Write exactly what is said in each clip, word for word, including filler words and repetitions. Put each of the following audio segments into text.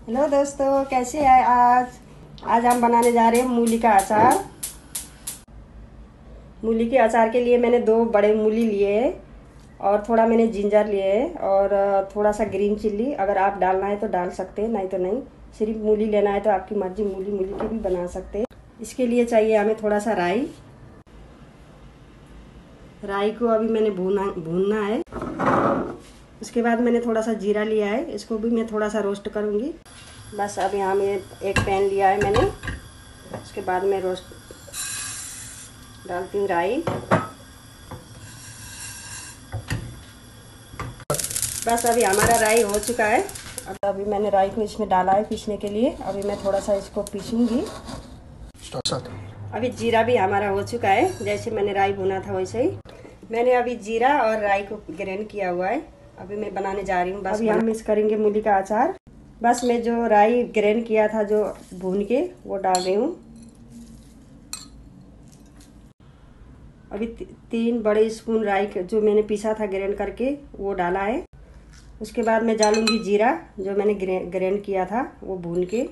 Hello दोस्तों, कैसे हैं आज आज हम बनाने जा रहे हैं मूली का अचार। मूली के अचार के लिए मैंने दो बड़े मूली लिए हैं और थोड़ा मैंने जिंजर लिए है और थोड़ा सा ग्रीन चिल्ली। अगर आप डालना है तो डाल सकते हैं, नहीं तो नहीं। सिर्फ मूली लेना है तो आपकी मर्जी, मूली मूली के भी बना सकते हैं। इसके लिए चाहिए हमें थोड़ा सा राई। राई को अभी मैंने भूना भूनना है। उसके बाद मैंने थोड़ा सा जीरा लिया है, इसको भी मैं थोड़ा सा रोस्ट करूँगी। बस अब यहाँ में एक पैन लिया है मैंने। उसके बाद मैं रोस्ट डालती हूँ राई। बस अभी हमारा राई हो चुका है। अब अभी मैंने राई को इसमें डाला है पीसने के लिए। अभी मैं थोड़ा सा इसको पीसूँगी। अभी जीरा भी हमारा हो चुका है, जैसे मैंने राई भुना था वैसे ही मैंने अभी जीरा और राई को ग्राइंड किया हुआ है। अभी मैं बनाने जा रही हूँ। बस अभी हम मिक्स करेंगे मूली का अचार। बस मैं जो राई ग्राइंड किया था जो भून के, वो डाल रही हूँ। अभी ती, तीन बड़े स्पून राई जो मैंने पीसा था ग्राइंड करके, वो डाला है। उसके बाद मैं डालूंगी जीरा जो मैंने ग्राइंड किया था वो भून के।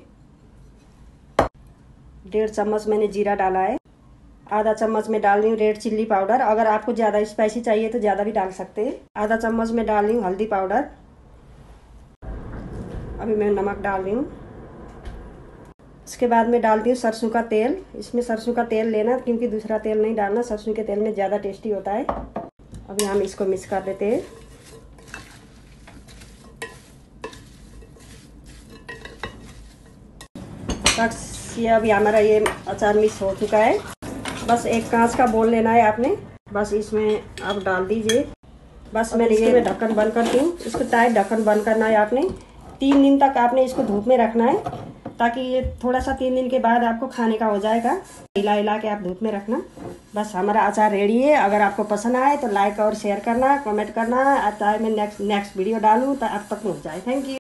डेढ़ चम्मच मैंने जीरा डाला है। आधा चम्मच में डाल रही हूँ रेड चिल्ली पाउडर। अगर आपको ज़्यादा स्पाइसी चाहिए तो ज़्यादा भी डाल सकते हैं। आधा चम्मच में डाल रही हूँ हल्दी पाउडर। अभी मैं नमक डाल रही हूँ। उसके बाद में डालती हूँ सरसों का तेल। इसमें सरसों का तेल लेना, क्योंकि दूसरा तेल नहीं डालना। सरसों के तेल में ज़्यादा टेस्टी होता है। अभी हम इसको मिक्स कर देते हैं। बस ये अभी हमारा ये अचार मिक्स हो चुका है। बस एक कांच का बोल लेना है आपने। बस इसमें आप डाल दीजिए। बस मैंने ये ढक्कन बंद करती हूँ। इसको टाइट ढक्कन बंद करना है आपने। तीन दिन तक आपने इसको धूप में रखना है, ताकि ये थोड़ा सा तीन दिन के बाद आपको खाने का हो जाएगा। हिला हिला के आप धूप में रखना। बस हमारा अचार रेडी है। अगर आपको पसंद आए तो लाइक और शेयर करना, कमेंट करना। आता है मैं नेक्स्ट नेक्स्ट वीडियो डालूँ तो आप तक पहुँच जाए। Thank you.